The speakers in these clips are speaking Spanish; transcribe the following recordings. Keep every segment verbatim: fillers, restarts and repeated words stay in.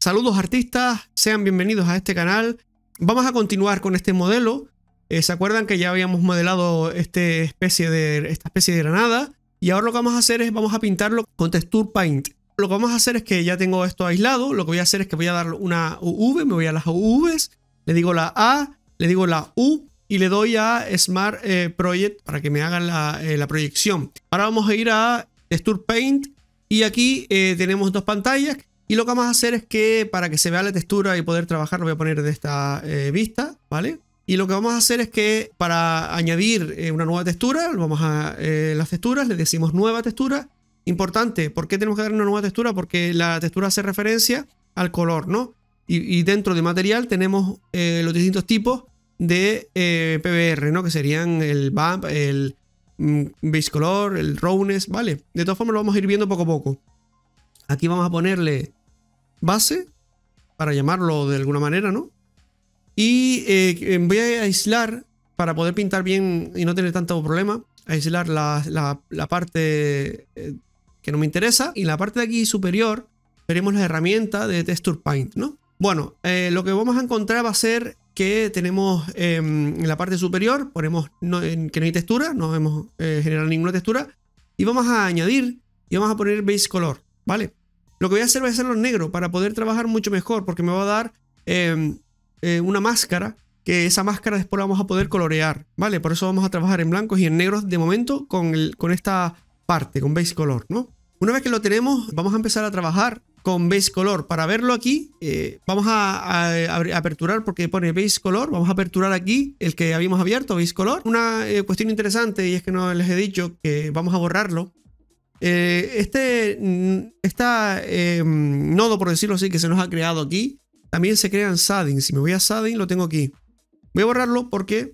Saludos artistas, sean bienvenidos a este canal. Vamos a continuar con este modelo. Eh, ¿Se acuerdan que ya habíamos modelado este especie de, esta especie de granada? Y ahora lo que vamos a hacer es, vamos a pintarlo con Texture Paint. Lo que vamos a hacer es que ya tengo esto aislado. Lo que voy a hacer es que voy a dar una U V, me voy a las U Vs, le digo la A, le digo la U y le doy a Smart eh, Project para que me hagan la, eh, la proyección. Ahora vamos a ir a Texture Paint y aquí eh, tenemos dos pantallas. Y lo que vamos a hacer es que para que se vea la textura y poder trabajar, lo voy a poner de esta eh, vista, ¿vale? Y lo que vamos a hacer es que para añadir eh, una nueva textura, vamos a eh, las texturas, le decimos nueva textura. Importante, ¿por qué tenemos que dar una nueva textura? Porque la textura hace referencia al color, ¿no? Y, y dentro de material tenemos eh, los distintos tipos de eh, P B R, ¿no? Que serían el bump, el mm, base color, el roughness, ¿vale? De todas formas lo vamos a ir viendo poco a poco. Aquí vamos a ponerle base, para llamarlo de alguna manera, ¿no? Y eh, voy a aislar, para poder pintar bien y no tener tanto problema, aislar la, la, la parte eh, que no me interesa. Y la parte de aquí superior, veremos la herramienta de Texture Paint, ¿no? Bueno, eh, lo que vamos a encontrar va a ser que tenemos eh, en la parte superior, ponemos no, en, que no hay textura, no hemos eh, generado ninguna textura. Y vamos a añadir, y vamos a poner base color, ¿vale? Lo que voy a hacer va a hacerlo en negro para poder trabajar mucho mejor, porque me va a dar eh, eh, una máscara, que esa máscara después la vamos a poder colorear, ¿vale? Por eso vamos a trabajar en blancos y en negros de momento con, el, con esta parte, con base color, ¿no? Una vez que lo tenemos, vamos a empezar a trabajar con base color. Para verlo aquí, eh, vamos a, a, a aperturar, porque pone base color, vamos a aperturar aquí el que habíamos abierto, base color. Una eh, cuestión interesante, y es que no les he dicho que vamos a borrarlo. Eh, este esta, eh, nodo, por decirlo así, que se nos ha creado aquí, también se crea en shading. Si me voy a shading, lo tengo aquí. Voy a borrarlo porque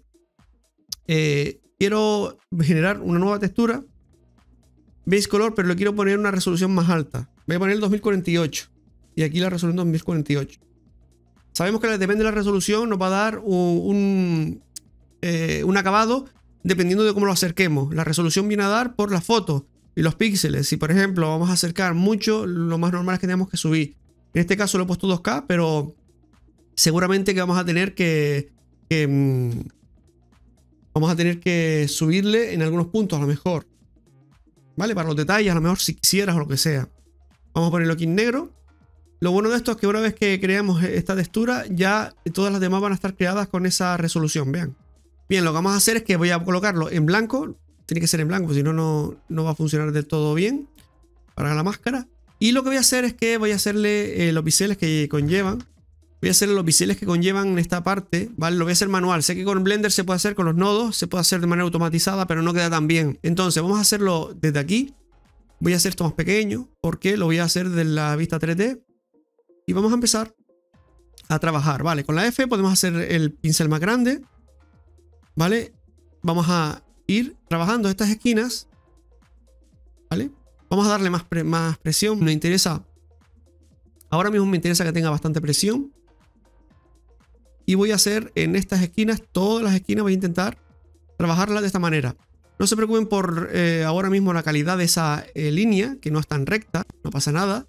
eh, quiero generar una nueva textura, base color, pero le quiero poner una resolución más alta. Voy a poner el dos mil cuarenta y ocho y aquí la resolución dos mil cuarenta y ocho. Sabemos que depende de la resolución, nos va a dar un, un, eh, un acabado dependiendo de cómo lo acerquemos. La resolución viene a dar por la foto y los píxeles. Si por ejemplo vamos a acercar mucho, lo más normal es que tenemos que subir. En este caso lo he puesto dos K, pero seguramente que vamos a tener que, que mmm, vamos a tener que subirle en algunos puntos a lo mejor, ¿vale? Para los detalles, a lo mejor si quisieras o lo que sea. Vamos a ponerlo aquí en negro. Lo bueno de esto es que una vez que creamos esta textura, ya todas las demás van a estar creadas con esa resolución, vean. Bien, lo que vamos a hacer es que voy a colocarlo en blanco. Tiene que ser en blanco, si no, no va a funcionar del todo bien para la máscara. Y lo que voy a hacer es que voy a hacerle eh, los biseles que conllevan. Voy a hacerle los biseles que conllevan en esta parte, ¿vale? Lo voy a hacer manual. Sé que con Blender se puede hacer con los nodos, se puede hacer de manera automatizada, pero no queda tan bien. Entonces vamos a hacerlo desde aquí. Voy a hacer esto más pequeño, porque lo voy a hacer de la vista tres D. Y vamos a empezar a trabajar, ¿vale? Con la F podemos hacer el pincel más grande, ¿vale? Vamos a ir trabajando estas esquinas, ¿vale? Vamos a darle más, pre más presión. Me interesa, ahora mismo me interesa que tenga bastante presión. Y voy a hacer en estas esquinas, todas las esquinas voy a intentar trabajarlas de esta manera. No se preocupen por eh, ahora mismo la calidad de esa eh, línea, que no es tan recta, no pasa nada.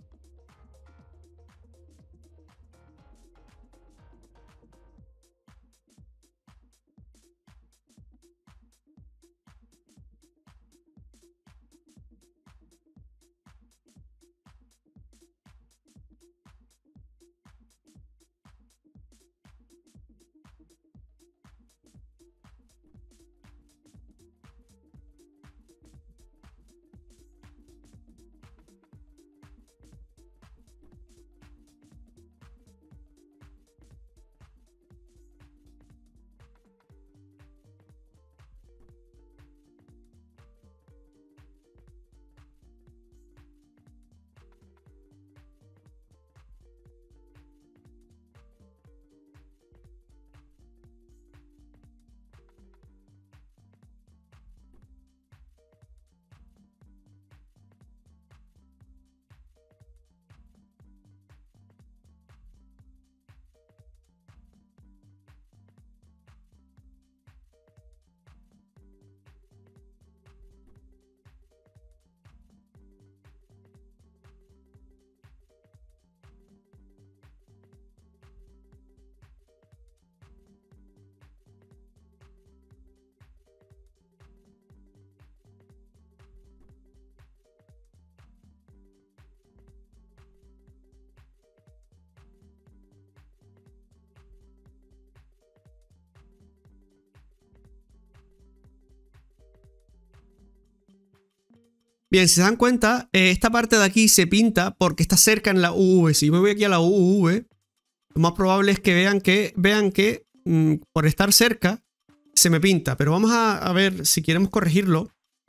Bien, si se dan cuenta, eh, esta parte de aquí se pinta porque está cerca en la U V. Si yo me voy aquí a la U V, lo más probable es que vean que, vean que mmm, por estar cerca se me pinta. Pero vamos a, a ver si queremos corregirlo.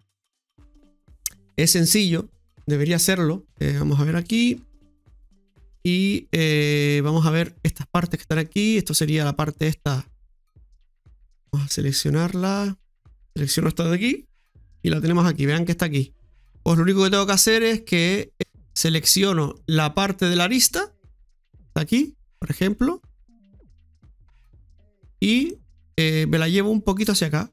Es sencillo, debería hacerlo. Eh, vamos a ver aquí. Y eh, vamos a ver estas partes que están aquí. Esto sería la parte esta. Vamos a seleccionarla. Selecciono esta de aquí. Y la tenemos aquí. Vean que está aquí. Pues lo único que tengo que hacer es que selecciono la parte de la arista. Está aquí, por ejemplo. Y eh, me la llevo un poquito hacia acá.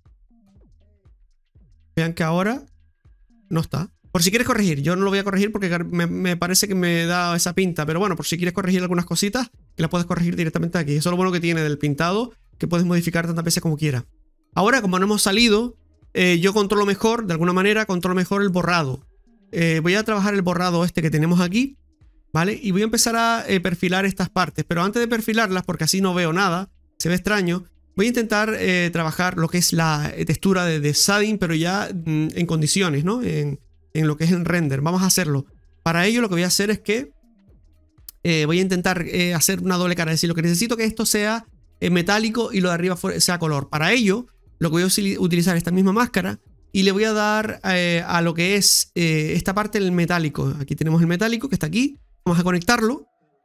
Vean que ahora no está. Por si quieres corregir, yo no lo voy a corregir porque me, me parece que me da esa pinta. Pero bueno, por si quieres corregir algunas cositas, que las puedes corregir directamente aquí. Eso es lo bueno que tiene del pintado, que puedes modificar tantas veces como quieras. Ahora, como no hemos salido, eh, yo controlo mejor, de alguna manera, controlo mejor el borrado. Eh, voy a trabajar el borrado este que tenemos aquí, ¿vale? Y voy a empezar a eh, perfilar estas partes. Pero antes de perfilarlas, porque así no veo nada, se ve extraño, voy a intentar eh, trabajar lo que es la textura de, de shading, pero ya mm, en condiciones, ¿no? En... en lo que es el render. Vamos a hacerlo. Para ello lo que voy a hacer es que eh, voy a intentar eh, hacer una doble cara. Es decir, lo que necesito que esto sea eh, metálico y lo de arriba sea color. Para ello lo que voy a utilizar esta misma máscara y le voy a dar eh, a lo que es eh, esta parte del metálico. Aquí tenemos el metálico que está aquí. Vamos a conectarlo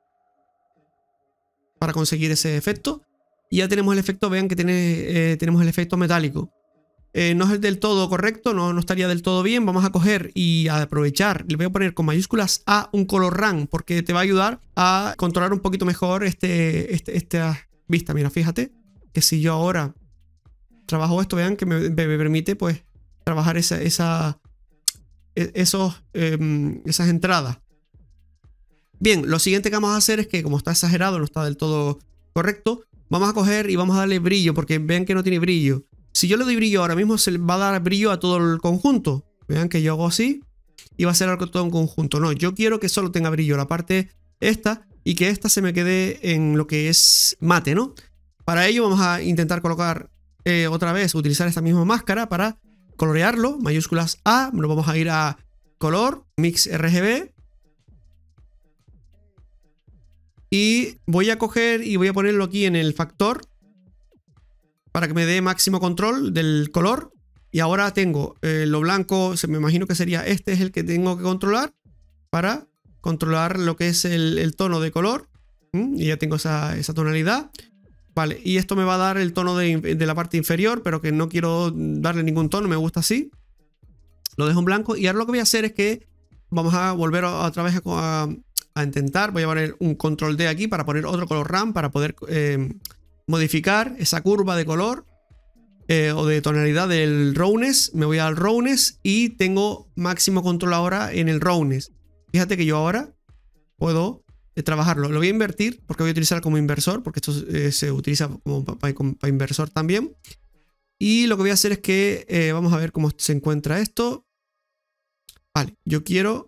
para conseguir ese efecto. Y ya tenemos el efecto, vean que tiene, eh, tenemos el efecto metálico. Eh, no es del todo correcto, no, no estaría del todo bien. Vamos a coger y a aprovechar. Le voy a poner con mayúsculas A un color ramp porque te va a ayudar a controlar un poquito mejor este, este, esta vista. Mira, fíjate que si yo ahora trabajo esto, vean que me, me permite pues trabajar esa, esa, esos, eh, esas entradas. Bien, lo siguiente que vamos a hacer es que como está exagerado, no está del todo correcto, vamos a coger y vamos a darle brillo porque vean que no tiene brillo. Si yo le doy brillo ahora mismo, se le va a dar brillo a todo el conjunto. Vean que yo hago así y va a ser algo todo un conjunto. No, yo quiero que solo tenga brillo la parte esta y que esta se me quede en lo que es mate, ¿no? Para ello vamos a intentar colocar eh, otra vez, utilizar esta misma máscara para colorearlo. Mayúsculas A, nos vamos a ir a color, mix R G B. Y voy a coger y voy a ponerlo aquí en el factor para que me dé máximo control del color. Y ahora tengo eh, lo blanco, se me imagino que sería este es el que tengo que controlar para controlar lo que es el, el tono de color. ¿Mm? Y ya tengo esa, esa tonalidad. Vale, y esto me va a dar el tono de, de la parte inferior, pero que no quiero darle ningún tono, me gusta así. Lo dejo en blanco y ahora lo que voy a hacer es que vamos a volver a, otra vez a, a intentar. Voy a poner un control D aquí para poner otro color ramp para poder... Eh, modificar esa curva de color eh, o de tonalidad del roughness. Me voy al roughness y tengo máximo control ahora en el roughness. Fíjate que yo ahora puedo eh, trabajarlo. Lo voy a invertir porque voy a utilizar como inversor, porque esto eh, se utiliza como para pa, pa inversor también. Y lo que voy a hacer es que eh, vamos a ver cómo se encuentra esto. Vale, yo quiero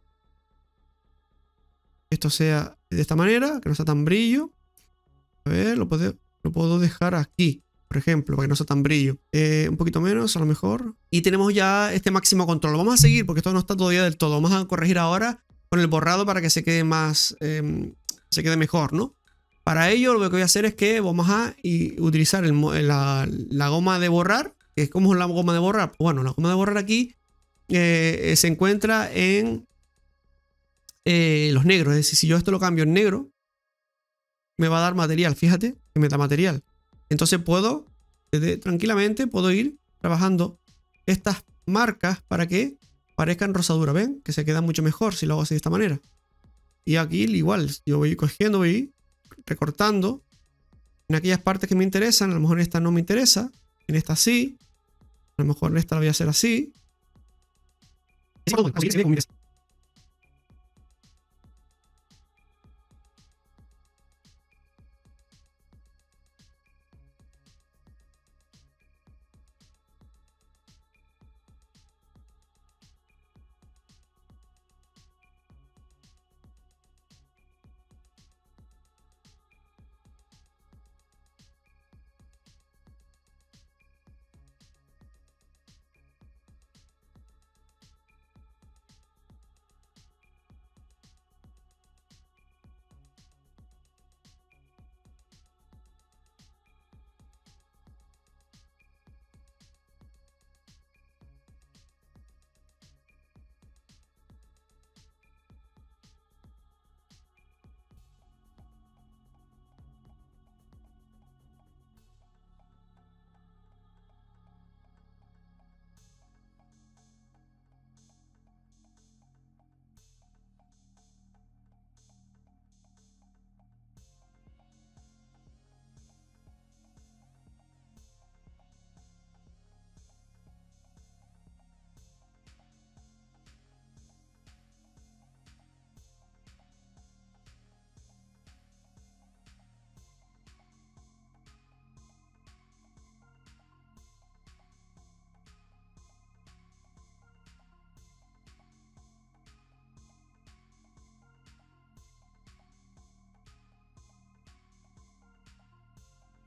que esto sea de esta manera, que no sea tan brillo. A ver, lo puedo, lo puedo dejar aquí, por ejemplo, para que no sea tan brillo. Eh, un poquito menos, a lo mejor. Y tenemos ya este máximo control. Lo vamos a seguir porque esto no está todavía del todo. Vamos a corregir ahora con el borrado para que se quede más, eh, se quede mejor, ¿no? Para ello, lo que voy a hacer es que vamos a y, utilizar el, la, la goma de borrar. Que es como la goma de borrar. Bueno, la goma de borrar aquí eh, se encuentra en eh, los negros. Es decir, si yo esto lo cambio en negro, me va a dar material, fíjate, que me da material. Entonces puedo, desde, tranquilamente, puedo ir trabajando estas marcas para que parezcan rosadura. ¿Ven? Que se queda mucho mejor si lo hago así de esta manera. Y aquí igual, yo voy cogiendo, voy recortando en aquellas partes que me interesan. A lo mejor en esta no me interesa, en esta sí, a lo mejor en esta la voy a hacer así.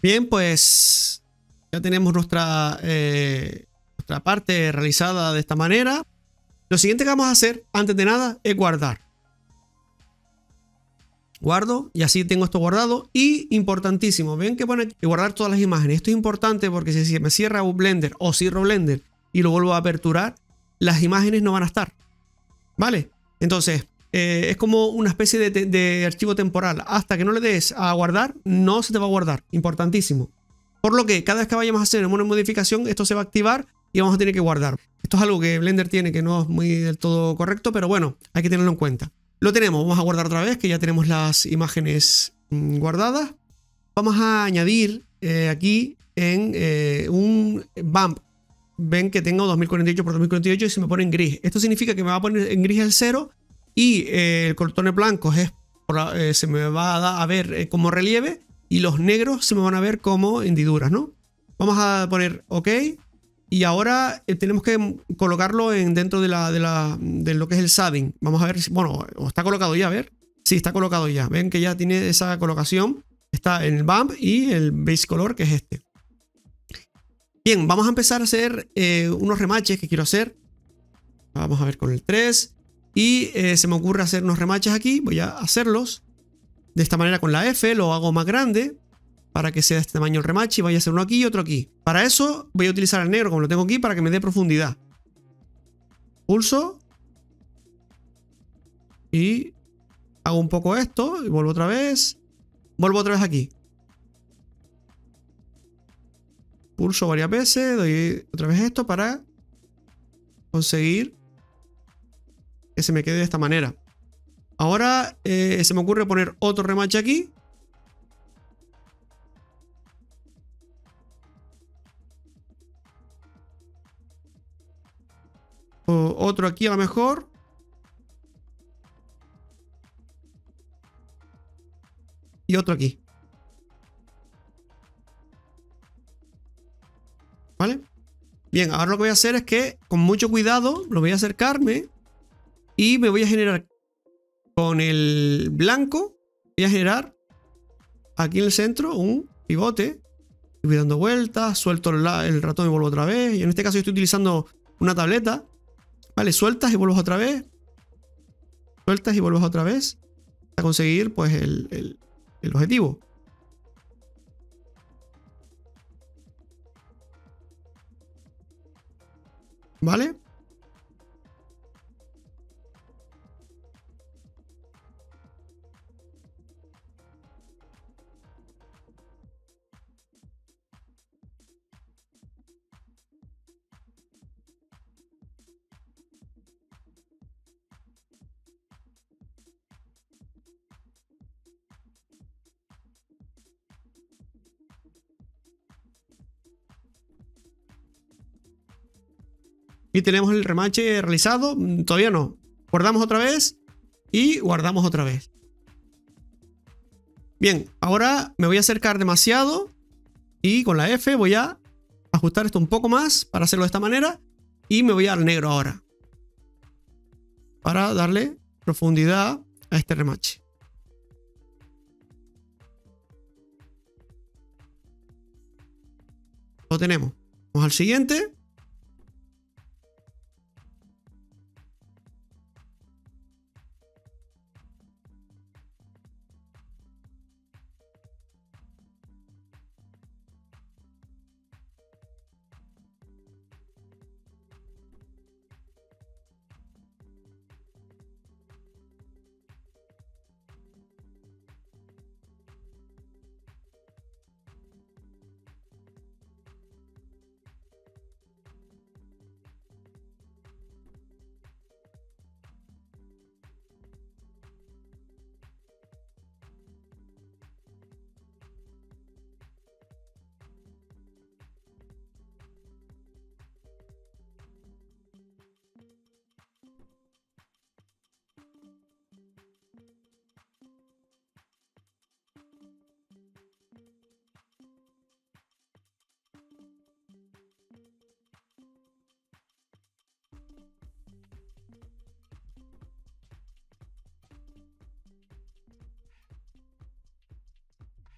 Bien, pues ya tenemos nuestra, eh, nuestra parte realizada de esta manera. Lo siguiente que vamos a hacer, antes de nada, es guardar. Guardo y así tengo esto guardado. Y importantísimo, ven que pone que guardar todas las imágenes. Esto es importante porque si me cierra Blender o cierro Blender y lo vuelvo a aperturar, las imágenes no van a estar. ¿Vale? Entonces, eh, es como una especie de, de, de archivo temporal. Hasta que no le des a guardar, no se te va a guardar. Importantísimo. Por lo que cada vez que vayamos a hacer una modificación, esto se va a activar y vamos a tener que guardar. Esto es algo que Blender tiene que no es muy del todo correcto, pero bueno, hay que tenerlo en cuenta. Lo tenemos, vamos a guardar otra vez, que ya tenemos las imágenes mmm, guardadas. Vamos a añadir eh, aquí en eh, un bump. Ven que tengo dos mil cuarenta y ocho por dos mil cuarenta y ocho y se me pone en gris. Esto significa que me va a poner en gris el cero y eh, el contorno blanco es, eh, se me va a, dar, a ver eh, como relieve y los negros se me van a ver como hendiduras, ¿no? Vamos a poner OK. Y ahora eh, tenemos que colocarlo en, dentro de, la, de, la, de lo que es el shading. Vamos a ver si, bueno, está colocado ya, a ver. Sí, está colocado ya. Ven que ya tiene esa colocación. Está en el bump y el base color, que es este. Bien, vamos a empezar a hacer eh, unos remaches que quiero hacer. Vamos a ver con el tres. Y eh, se me ocurre hacer unos remaches aquí. Voy a hacerlos de esta manera con la F. Lo hago más grande para que sea de este tamaño el remache y vaya a ser uno aquí y otro aquí. Para eso voy a utilizar el negro como lo tengo aquí para que me dé profundidad. Pulso. Y hago un poco esto y vuelvo otra vez. Vuelvo otra vez aquí. Pulso varias veces, doy otra vez esto para conseguir que se me quede de esta manera. Ahora eh, se me ocurre poner otro remache aquí. O otro aquí a lo mejor. Y otro aquí. ¿Vale? Bien, ahora lo que voy a hacer es que con mucho cuidado lo voy a acercarme y me voy a generar con el blanco, voy a generar aquí en el centro un pivote. Voy dando vueltas, suelto el ratón y vuelvo otra vez. Y en este caso yo estoy utilizando una tableta. Vale, sueltas y vuelves otra vez. Sueltas y vuelves otra vez. Para conseguir pues el, el, el objetivo. ¿Vale? Y tenemos el remache realizado. Todavía no. Guardamos otra vez. Y guardamos otra vez. Bien, ahora me voy a acercar demasiado. Y con la F voy a ajustar esto un poco más para hacerlo de esta manera. Y me voy al negro ahora. Para darle profundidad a este remache. Lo tenemos. Vamos al siguiente.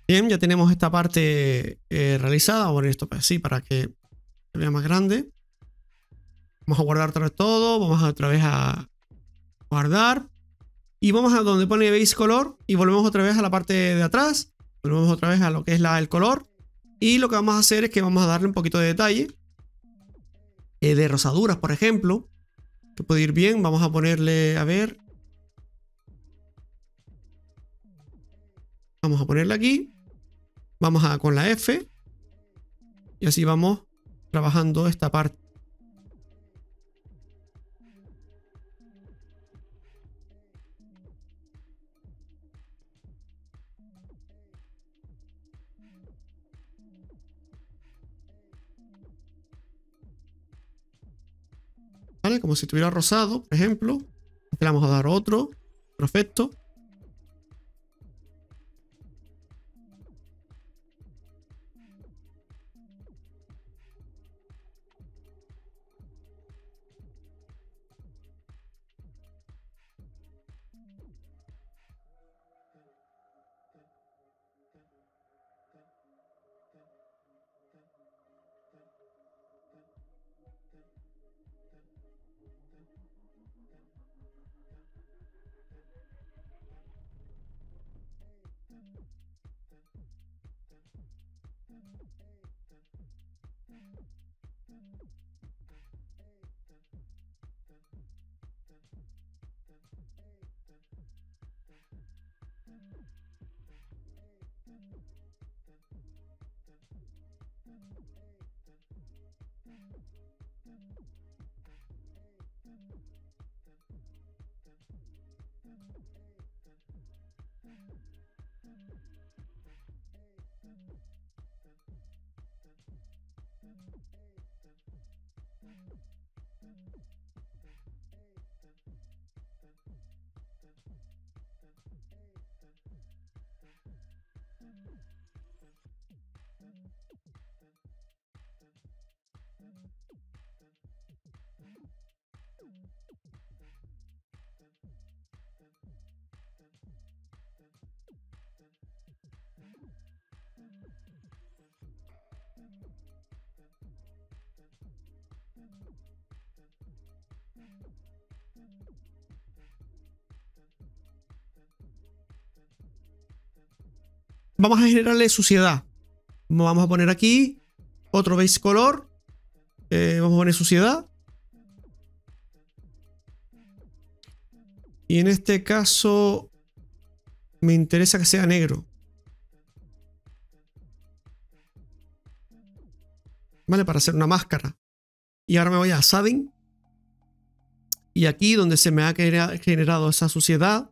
Bien, ya tenemos esta parte eh, realizada. Vamos a poner esto así para que se vea más grande. Vamos a guardar otra vez todo. Vamos a otra vez a guardar. Y vamos a donde pone base color. Y volvemos otra vez a la parte de atrás. Volvemos otra vez a lo que es la, el color. Y lo que vamos a hacer es que vamos a darle un poquito de detalle. Eh, de rosaduras, por ejemplo. Que puede ir bien. Vamos a ponerle, a ver. Vamos a ponerle aquí. Vamos a con la F. Y así vamos trabajando esta parte. ¿Vale? Como si estuviera rosado, por ejemplo. Le vamos a dar otro. Perfecto. Vamos a generarle suciedad. Vamos a poner aquí otro base color. Eh, vamos a poner suciedad. Y en este caso me interesa que sea negro. Vale, para hacer una máscara. Y ahora me voy a shading. Y aquí donde se me ha generado esa suciedad,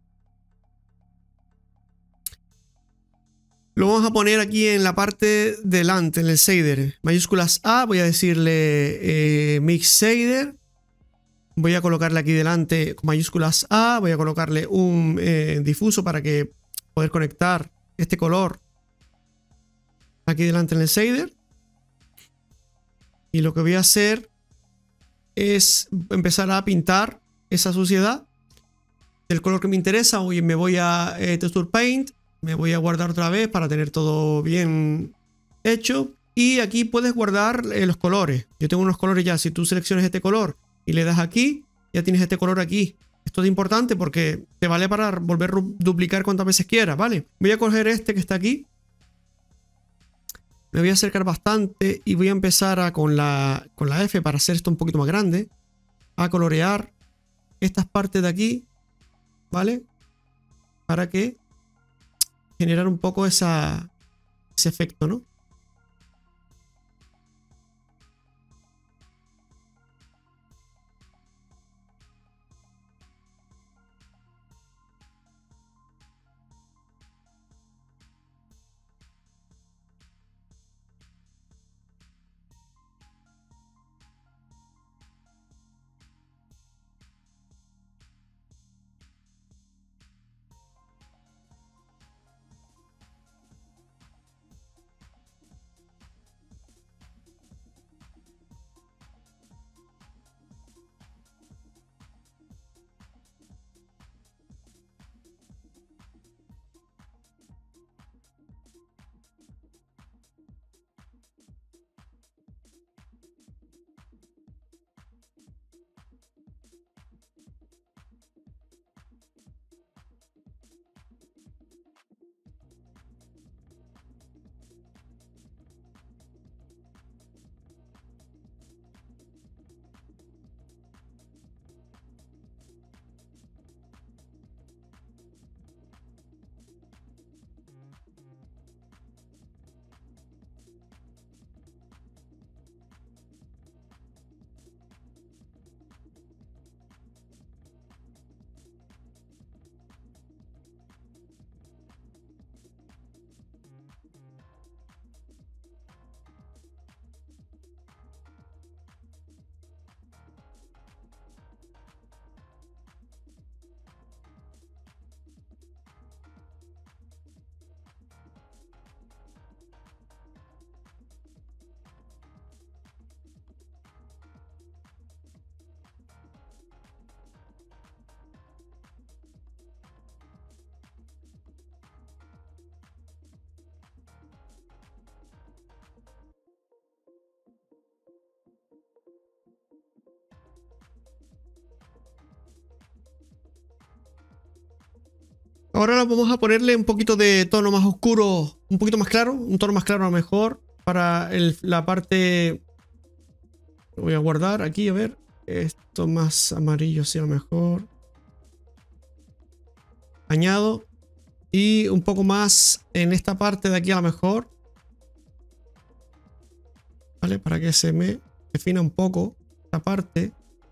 lo vamos a poner aquí en la parte delante, en el shader. Mayúsculas A, voy a decirle eh, Mix Shader. Voy a colocarle aquí delante con mayúsculas A. Voy a colocarle un eh, difuso para que poder conectar este color aquí delante en el shader. Y lo que voy a hacer es empezar a pintar esa suciedad del color que me interesa. Hoy me voy a eh, Texture Paint. Me voy a guardar otra vez para tener todo bien hecho. Y aquí puedes guardar eh, los colores. Yo tengo unos colores ya. Si tú seleccionas este color y le das aquí, ya tienes este color aquí. Esto es importante porque te vale para volver a duplicar cuantas veces quieras, ¿vale? Voy a coger este que está aquí. Me voy a acercar bastante y voy a empezar a, con, la, con la F para hacer esto un poquito más grande. A colorear estas partes de aquí, ¿vale? Para que generar un poco esa, ese efecto, ¿no? Ahora vamos a ponerle un poquito de tono más oscuro, un poquito más claro, un tono más claro a lo mejor para el, la parte... Lo voy a guardar aquí, a ver. Esto más amarillo sea mejor. Añado. Y un poco más en esta parte de aquí a lo mejor. ¿Vale? Para que se me defina un poco esta parte.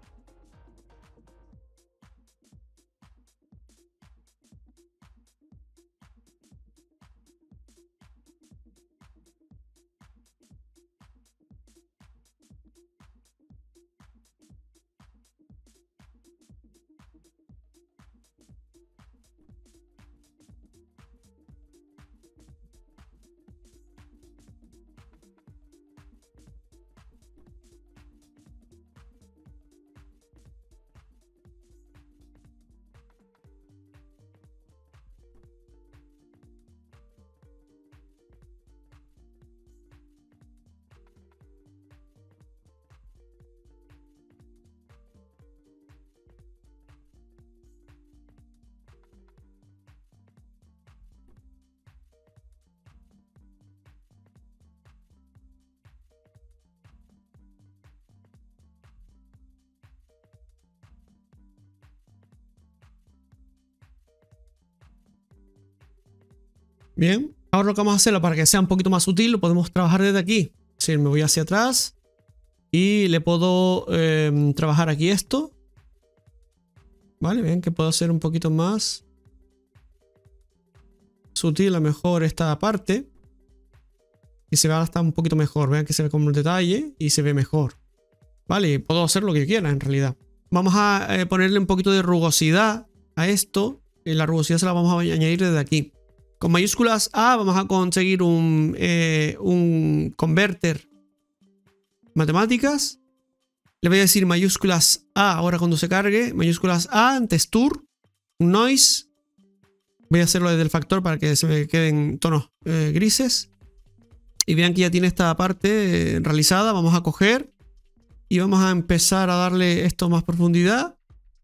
Bien, ahora lo que vamos a hacerlo para que sea un poquito más sutil, lo podemos trabajar desde aquí. Es decir, me voy hacia atrás y le puedo eh, trabajar aquí esto. Vale, ven que puedo hacer un poquito más sutil a lo mejor esta parte. Y se ve hasta un poquito mejor. Vean que se ve como un detalle y se ve mejor. Vale, puedo hacer lo que quiera en realidad. Vamos a eh, ponerle un poquito de rugosidad a esto. Y la rugosidad se la vamos a añadir desde aquí. Con mayúsculas A vamos a conseguir un, eh, un converter matemáticas. Le voy a decir mayúsculas A ahora cuando se cargue. Mayúsculas A en texture. Noise. Voy a hacerlo desde el factor para que se me queden tonos eh, grises. Y vean que ya tiene esta parte eh, realizada. Vamos a coger y vamos a empezar a darle esto más profundidad.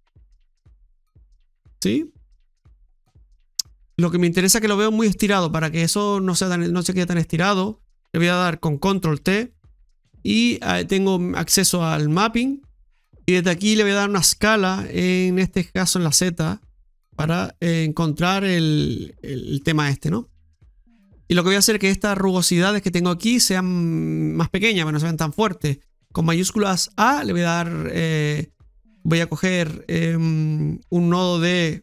¿Sí? Lo que me interesa es que lo veo muy estirado. Para que eso no, sea tan, no se quede tan estirado, le voy a dar con control T. Y eh, tengo acceso al mapping. Y desde aquí le voy a dar una escala, en este caso en la Z, para eh, encontrar el, el tema este, ¿no? Y lo que voy a hacer es que estas rugosidades que tengo aquí sean más pequeñas, pero no sean tan fuertes. Con mayúsculas A le voy a dar... Eh, voy a coger eh, un nodo de...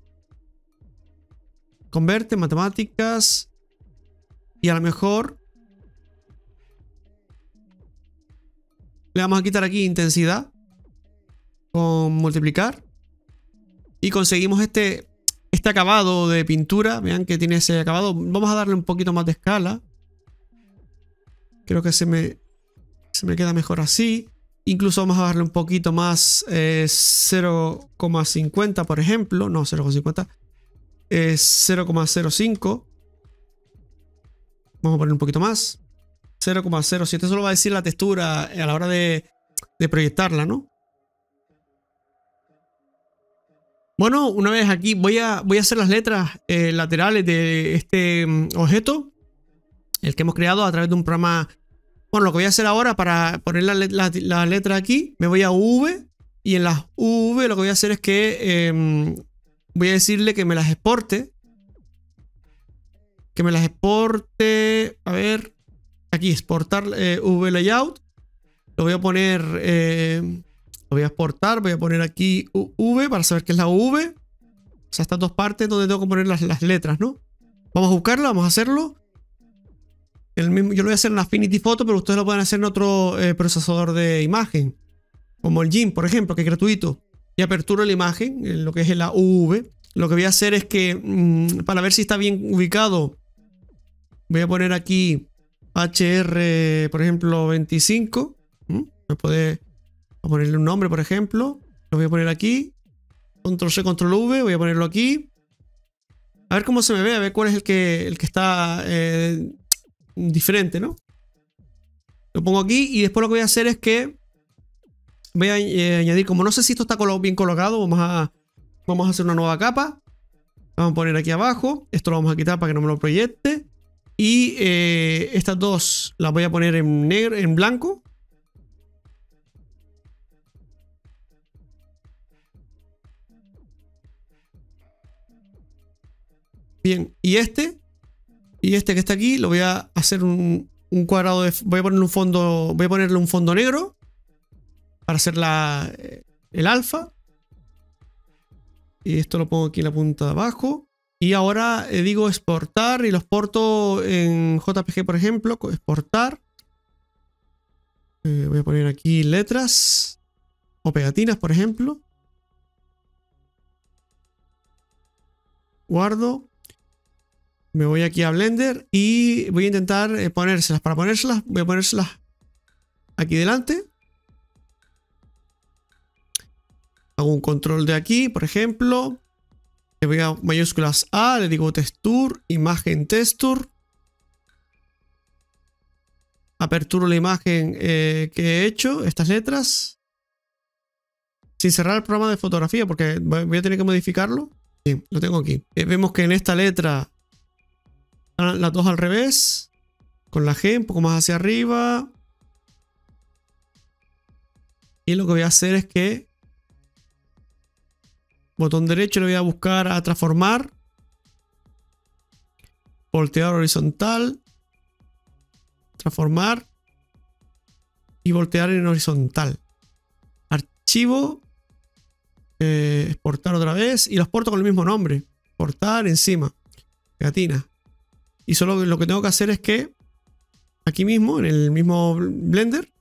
Converte, matemáticas. Y a lo mejor... Le vamos a quitar aquí intensidad. Con multiplicar. Y conseguimos este... Este acabado de pintura, vean que tiene ese acabado. Vamos a darle un poquito más de escala. Creo que se me, se me queda mejor así. Incluso vamos a darle un poquito más, eh, cero coma cincuenta por ejemplo. No, cero coma cincuenta. Eh, cero coma cero cinco. Vamos a poner un poquito más. cero coma cero siete. Eso lo va a decir la textura a la hora de, de proyectarla, ¿no? Bueno, una vez aquí voy a, voy a hacer las letras eh, laterales de este um, objeto, el que hemos creado a través de un programa. Bueno, lo que voy a hacer ahora para poner la, la, la letra aquí, me voy a V y en las V lo que voy a hacer es que eh, voy a decirle que me las exporte. Que me las exporte, a ver, aquí exportar eh, V layout. Lo voy a poner... Eh, Lo voy a exportar, voy a poner aquí V para saber qué es la V. O sea, estas dos partes donde tengo que poner las, las letras, ¿no? Vamos a buscarla, vamos a hacerlo. El mismo, yo lo voy a hacer en Affinity Photo, pero ustedes lo pueden hacer en otro eh, procesador de imagen. Como el Gimp, por ejemplo, que es gratuito. Y aperturo la imagen, en lo que es la U V. Lo que voy a hacer es que, mmm, para ver si está bien ubicado, voy a poner aquí H R, por ejemplo, veinticinco. ¿Mm? Me puede... Voy a ponerle un nombre, por ejemplo. Lo voy a poner aquí. Control C, Control V. Voy a ponerlo aquí. A ver cómo se me ve. A ver cuál es el que, el que está eh, diferente, ¿no? Lo pongo aquí. Y después lo que voy a hacer es que voy a eh, añadir... Como no sé si esto está bien colocado, vamos a, vamos a hacer una nueva capa. Vamos a poner aquí abajo. Esto lo vamos a quitar para que no me lo proyecte. Y eh, estas dos las voy a poner en negro, en blanco. Bien, y este y este que está aquí lo voy a hacer un, un cuadrado de, voy a ponerle un fondo, voy a ponerle un fondo negro para hacer la, el alfa. Y esto lo pongo aquí en la punta de abajo. Y ahora eh, digo exportar y lo exporto en J P G, por ejemplo. Exportar. Eh, voy a poner aquí letras o pegatinas, por ejemplo. Guardo. Me voy aquí a Blender y voy a intentar eh, ponérselas. Para ponérselas, voy a ponérselas aquí delante. Hago un control de aquí, por ejemplo. Le voy a mayúsculas A, le digo texture, imagen texture. Aperturo la imagen eh, que he hecho, estas letras. Sin cerrar el programa de fotografía porque voy a tener que modificarlo. Bien, lo tengo aquí. Eh, vemos que en esta letra las dos al revés. Con la G un poco más hacia arriba. Y lo que voy a hacer es que botón derecho le voy a buscar a transformar. Voltear horizontal. Transformar. Y voltear en horizontal. Archivo. Eh, exportar otra vez. Y los exporto con el mismo nombre. Exportar encima. Pegatina. Y solo lo que tengo que hacer es que aquí mismo, en el mismo Blender,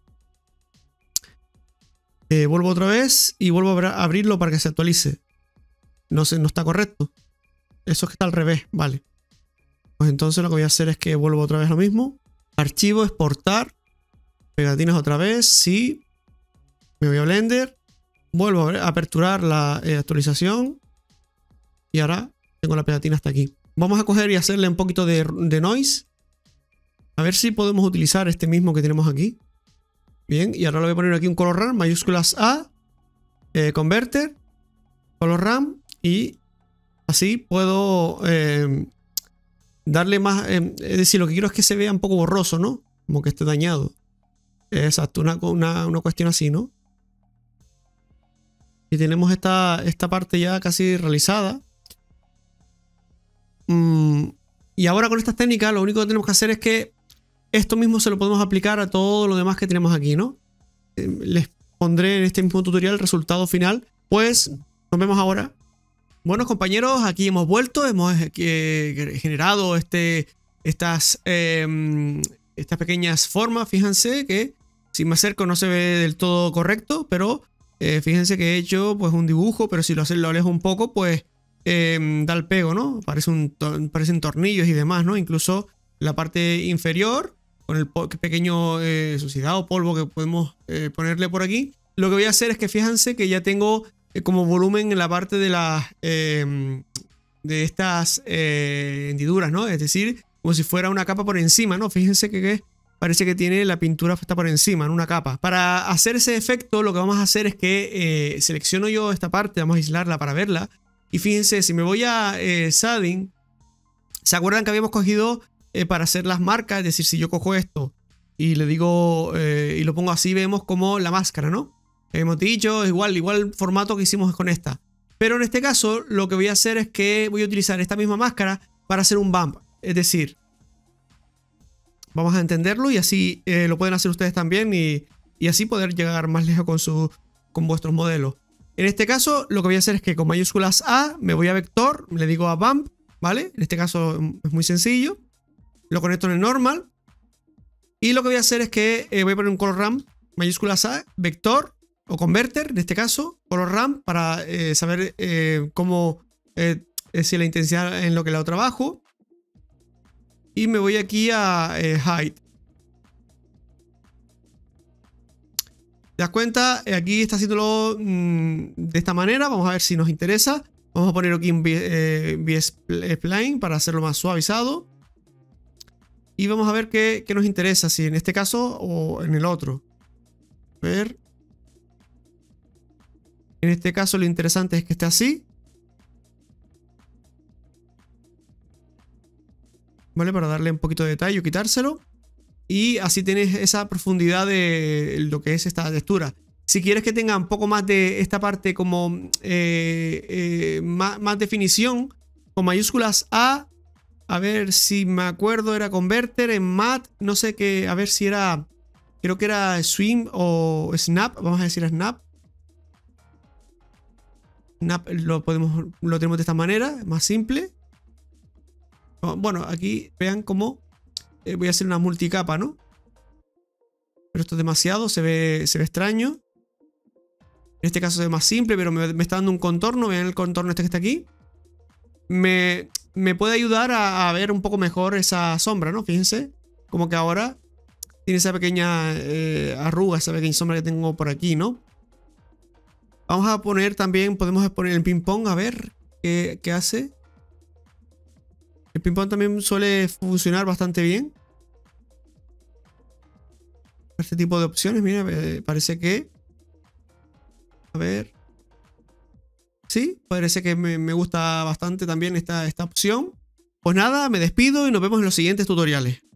eh, vuelvo otra vez y vuelvo a abrirlo para que se actualice. No, se, no está correcto. Eso es que está al revés, vale. Pues entonces lo que voy a hacer es que vuelvo otra vez lo mismo. Archivo, exportar. Pegatinas otra vez, sí. Me voy a Blender. Vuelvo a aperturar la eh, actualización. Y ahora tengo la pegatina hasta aquí. Vamos a coger y hacerle un poquito de, de noise. A ver si podemos utilizar este mismo que tenemos aquí. Bien, y ahora le voy a poner aquí un color RAM, mayúsculas A, eh, converter, color RAM, y así puedo eh, darle más, eh, es decir, lo que quiero es que se vea un poco borroso, ¿no? Como que esté dañado. Exacto, una, una, una cuestión así, ¿no? Y tenemos esta, esta parte ya casi realizada. Mm, y ahora con estas técnicas lo único que tenemos que hacer es que esto mismo se lo podemos aplicar a todo lo demás que tenemos aquí, ¿no? Eh, les pondré en este mismo tutorial el resultado final. Pues nos vemos ahora. Bueno, compañeros, aquí hemos vuelto. Hemos eh, generado este, estas, eh, estas pequeñas formas. Fíjense que si me acerco no se ve del todo correcto, pero eh, fíjense que he hecho pues un dibujo, pero si lo, lo alejo un poco, pues eh, da el pego, ¿no? Parece un, parecen tornillos y demás, ¿no? Incluso la parte inferior, con el pequeño eh, suciedad o polvo que podemos eh, ponerle por aquí. Lo que voy a hacer es que fíjense que ya tengo eh, como volumen en la parte de las eh, de estas eh, hendiduras, ¿no? Es decir, como si fuera una capa por encima, ¿no? Fíjense que, que parece que tiene la pintura está por encima, en una capa. Para hacer ese efecto, lo que vamos a hacer es que eh, selecciono yo esta parte, vamos a aislarla para verla. Y fíjense, si me voy a eh, shading, ¿se acuerdan que habíamos cogido eh, para hacer las marcas? Es decir, si yo cojo esto y le digo eh, y lo pongo así, vemos como la máscara, ¿no? Hemos dicho, igual, igual formato que hicimos con esta. Pero en este caso, lo que voy a hacer es que voy a utilizar esta misma máscara para hacer un bump. Es decir, vamos a entenderlo y así eh, lo pueden hacer ustedes también y, y así poder llegar más lejos con, su, con vuestros modelos. En este caso, lo que voy a hacer es que con mayúsculas A me voy a vector, le digo a bump, ¿vale? En este caso es muy sencillo. Lo conecto en el normal. Y lo que voy a hacer es que eh, voy a poner un color RAM, mayúsculas A, vector o converter, en este caso, color RAM, para eh, saber eh, cómo, eh, si la intensidad en lo que la trabajo. Y me voy aquí a eh, height. ¿Te das cuenta? Aquí está haciéndolo mmm, de esta manera. Vamos a ver si nos interesa. Vamos a poner aquí un B-Spline para hacerlo más suavizado. Y vamos a ver qué, qué nos interesa, si en este caso o en el otro. A ver. En este caso lo interesante es que esté así. ¿vale? Para darle un poquito de detalle o quitárselo. Y así tienes esa profundidad de lo que es esta textura. Si quieres que tenga un poco más de esta parte como eh, eh, más, más definición, con mayúsculas A, a ver si me acuerdo, era Converter en Mat, no sé qué, a ver si era, creo que era Swim o Snap, vamos a decir Snap. Snap lo, podemos, lo tenemos de esta manera, más simple. Bueno, aquí vean cómo eh, voy a hacer una multicapa, ¿no? Pero esto es demasiado, se ve, se ve extraño. En este caso es más simple, pero me, me está dando un contorno. Vean el contorno este que está aquí. Me, me puede ayudar a, a ver un poco mejor esa sombra, ¿no? Fíjense, como que ahora tiene esa pequeña eh, arruga, esa pequeña sombra que tengo por aquí, ¿no? Vamos a poner también, podemos poner el ping pong, a ver qué, qué hace. El ping pong también suele funcionar bastante bien. Este tipo de opciones, mira, parece que... A ver. Sí, parece que me, me gusta bastante también esta, esta opción. Pues nada, me despido y nos vemos en los siguientes tutoriales.